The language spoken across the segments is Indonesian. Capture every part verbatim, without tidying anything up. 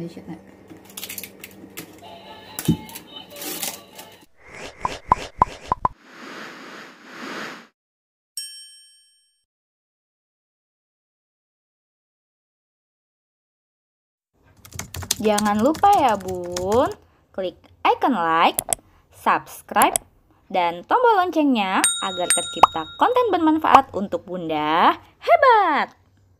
di shoot. Jangan lupa ya bun, klik icon like, subscribe, dan tombol loncengnya agar tercipta konten bermanfaat untuk Bunda Hebat.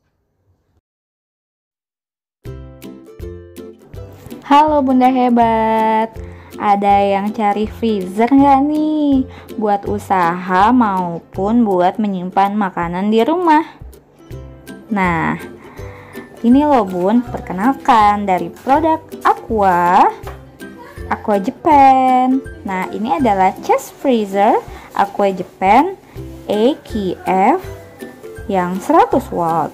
Halo Bunda Hebat, ada yang cari freezer nggak nih? Buat usaha maupun buat menyimpan makanan di rumah. Nah, ini loh bun, perkenalkan dari produk Aqua, Aqua Japan. Nah, ini adalah chest freezer Aqua Japan A K F yang seratus watt.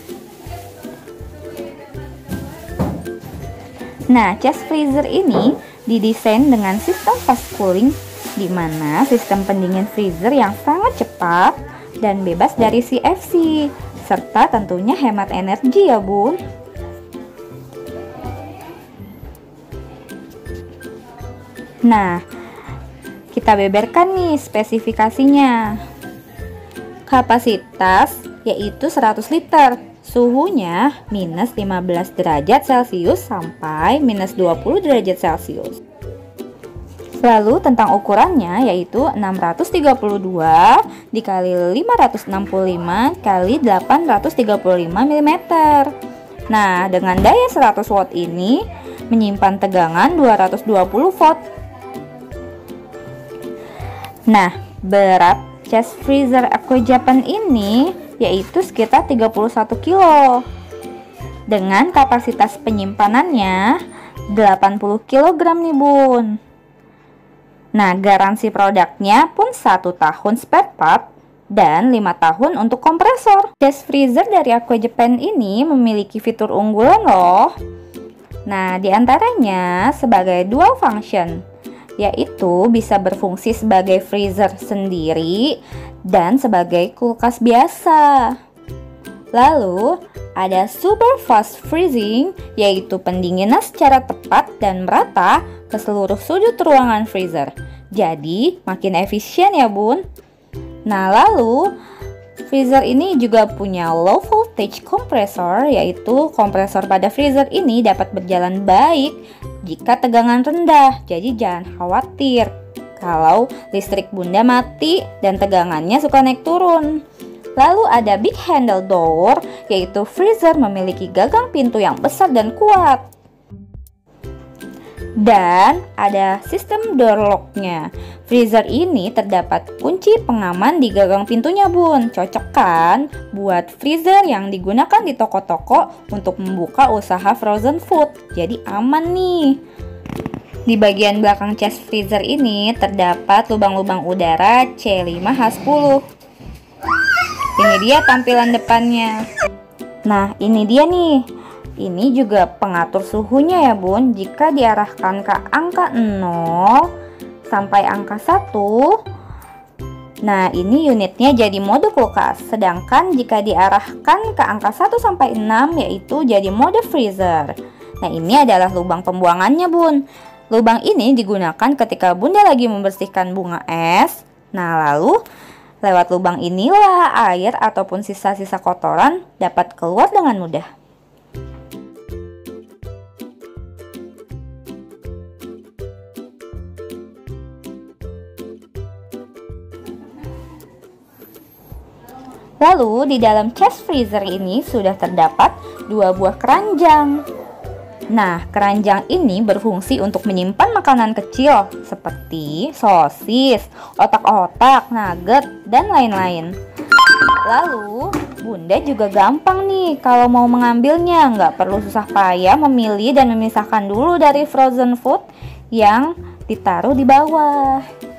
Nah, chest freezer ini didesain dengan sistem fast cooling, di mana sistem pendingin freezer yang sangat cepat dan bebas dari C F C, serta tentunya hemat energi ya bun. Nah, kita beberkan nih spesifikasinya. Kapasitas yaitu seratus liter, suhunya minus lima belas derajat Celcius sampai minus dua puluh derajat Celcius. Lalu tentang ukurannya yaitu enam ratus tiga puluh dua dikali lima ratus enam puluh lima kali delapan ratus tiga puluh lima milimeter. Nah, dengan daya seratus watt ini menyimpan tegangan dua ratus dua puluh volt. Nah, berat chest freezer Aqua Japan ini yaitu sekitar tiga puluh satu kilo. Dengan kapasitas penyimpanannya delapan puluh kilogram nih bun. Nah, garansi produknya pun satu tahun spare part dan lima tahun untuk kompresor. Chest freezer dari Aqua Japan ini memiliki fitur unggulan loh. Nah, diantaranya sebagai dual function, yaitu bisa berfungsi sebagai freezer sendiri dan sebagai kulkas biasa. Lalu, ada super fast freezing, yaitu pendinginan secara tepat dan merata ke seluruh sudut ruangan freezer. Jadi, makin efisien ya bun. Nah, lalu freezer ini juga punya low voltage compressor, yaitu kompresor pada freezer ini dapat berjalan baik jika tegangan rendah. Jadi jangan khawatir kalau listrik Bunda mati dan tegangannya suka naik turun. Lalu ada big handle door, yaitu freezer memiliki gagang pintu yang besar dan kuat. Dan ada sistem door lock-nya. Freezer ini terdapat kunci pengaman di gagang pintunya bun. Cocok kan buat freezer yang digunakan di toko-toko untuk membuka usaha frozen food. Jadi aman nih. Di bagian belakang chest freezer ini terdapat lubang-lubang udara C lima H sepuluh. Ini dia tampilan depannya. Nah, ini dia nih. Ini juga pengatur suhunya ya bun. Jika diarahkan ke angka nol sampai angka satu, nah ini unitnya jadi mode kulkas. Sedangkan jika diarahkan ke angka satu sampai enam yaitu jadi mode freezer. Nah, ini adalah lubang pembuangannya bun. Lubang ini digunakan ketika Bunda lagi membersihkan bunga es. Nah, lalu lewat lubang inilah air ataupun sisa-sisa kotoran dapat keluar dengan mudah. Lalu di dalam chest freezer ini sudah terdapat dua buah keranjang. Nah, keranjang ini berfungsi untuk menyimpan makanan kecil seperti sosis, otak-otak, nugget, dan lain-lain. Lalu, Bunda juga gampang nih kalau mau mengambilnya. Nggak perlu susah payah memilih dan memisahkan dulu dari frozen food yang ditaruh di bawah.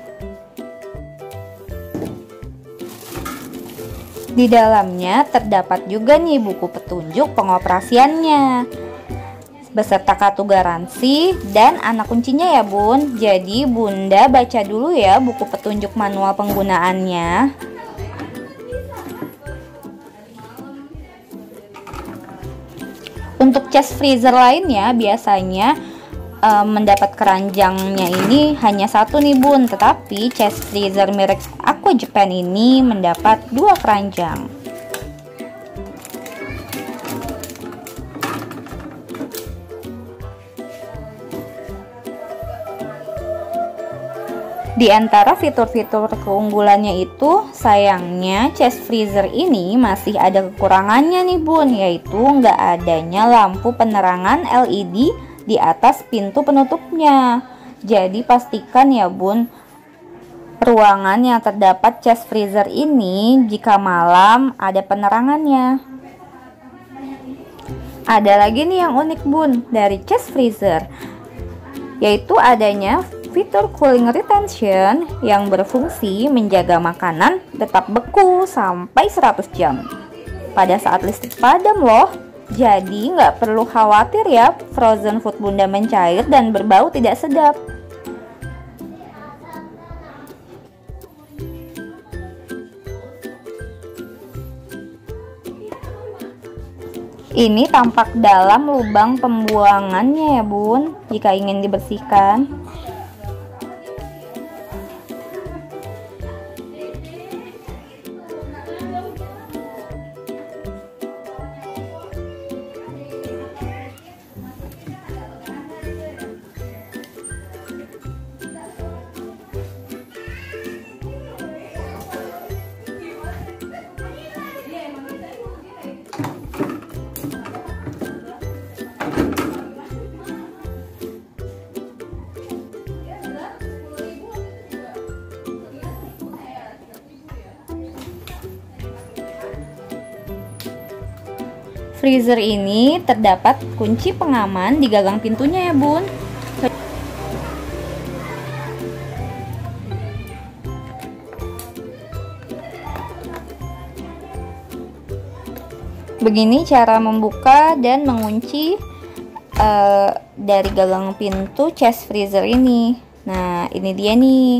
Di dalamnya terdapat juga nih buku petunjuk pengoperasiannya beserta kartu garansi dan anak kuncinya ya bun. Jadi Bunda baca dulu ya buku petunjuk manual penggunaannya. Untuk chest freezer lainnya biasanya uh, mendapat keranjangnya ini hanya satu nih bun, tetapi chest freezer merek Aqua Japan ini mendapat dua keranjang. Di antara fitur-fitur keunggulannya itu, sayangnya chest freezer ini masih ada kekurangannya nih bun, yaitu nggak adanya lampu penerangan L E D di atas pintu penutupnya. Jadi pastikan ya bun, ruangan yang terdapat chest freezer ini jika malam ada penerangannya. Ada lagi nih yang unik bun dari chest freezer, yaitu adanya fitur cooling retention yang berfungsi menjaga makanan tetap beku sampai seratus jam pada saat listrik padam loh. Jadi nggak perlu khawatir ya frozen food bunda mencair dan berbau tidak sedap. Ini tampak dalam lubang pembuangannya ya bun, jika ingin dibersihkan. Freezer ini terdapat kunci pengaman di gagang pintunya ya bun. Begini cara membuka dan mengunci uh, dari gagang pintu chest freezer ini. Nah ini dia nih.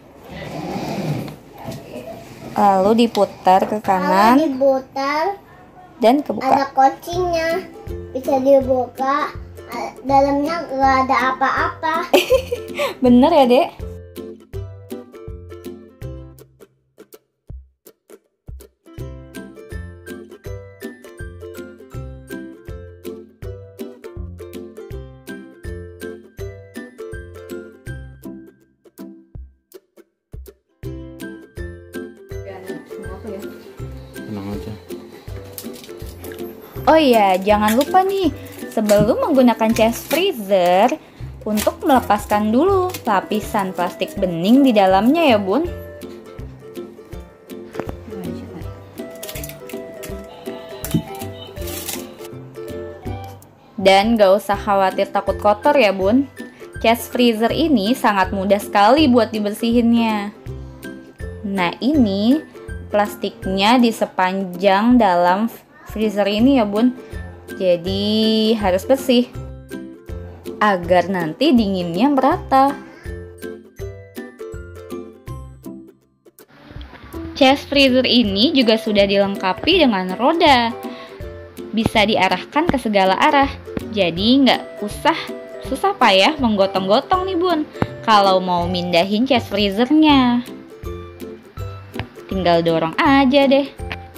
Lalu diputar ke kanan. Lalu diputar. Dan kebuka. Ada kuncinya, bisa dibuka, dalamnya nggak ada apa-apa. Bener ya dek? Tenang aja. Oh iya, jangan lupa nih, sebelum menggunakan chest freezer, untuk melepaskan dulu lapisan plastik bening di dalamnya ya bun. Dan gak usah khawatir takut kotor ya bun. Chest freezer ini sangat mudah sekali buat dibersihinnya. Nah ini plastiknya di sepanjang dalam freezer ini ya bun, jadi harus bersih agar nanti dinginnya merata. Chest freezer ini juga sudah dilengkapi dengan roda, bisa diarahkan ke segala arah, jadi nggak usah susah payah menggotong-gotong nih bun kalau mau mindahin chest freezernya. Tinggal dorong aja deh.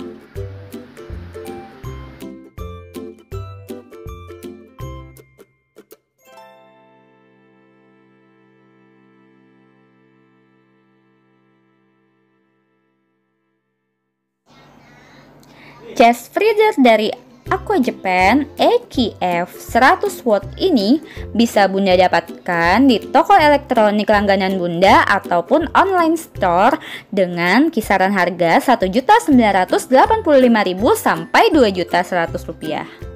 Chest freezer dari Aqua Japan E K F seratus watt ini bisa bunda dapatkan di toko elektronik langganan bunda ataupun online store dengan kisaran harga satu juta sembilan ratus delapan puluh lima ribu sampai dua juta seratus rupiah.